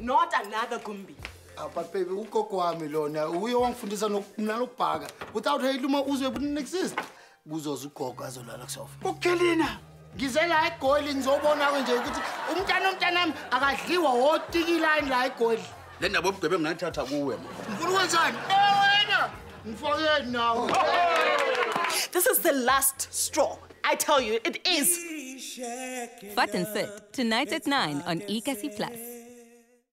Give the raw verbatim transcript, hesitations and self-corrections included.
not another Gumbi. Ah, but baby, ugogo wami lona uye wangifundisa nokubhaka. Without her uma uzwe wouldn't exist. Kuzoza ugogo azolala kusofa. Ukelina. Ngizela eGoli ngizobona nje ukuthi umntana omntanami akadliwa wotikilani la eGoli. Le ndaba obugebengu ngayithatha kuwe. Ngifuna ukwenzani? Eh wena. Ngifakeni nawe. This is the last straw. I tell you, it is. Fat and Fit, tonight at nine on E K C Plus.